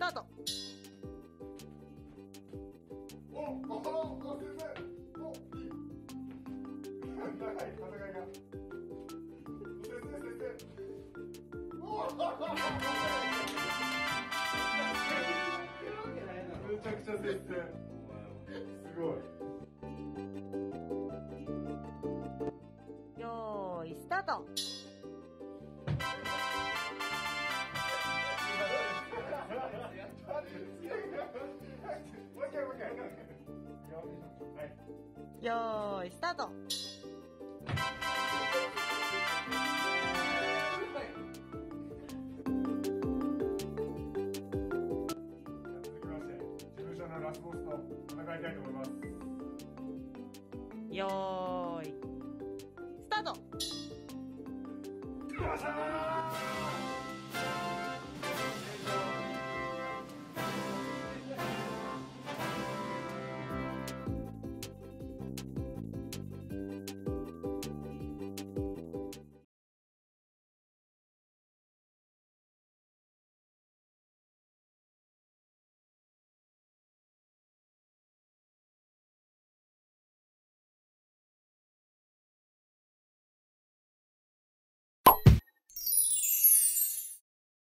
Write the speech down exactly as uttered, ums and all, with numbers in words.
タート。 おおお先生おいい長い戦いが先生先生おおめちゃくちゃ先生すごい。 よーいスタート。よーいスタート。 続きまして事務所のラスボスと戦いたいと思います。 よーいスタート。 よっしゃー。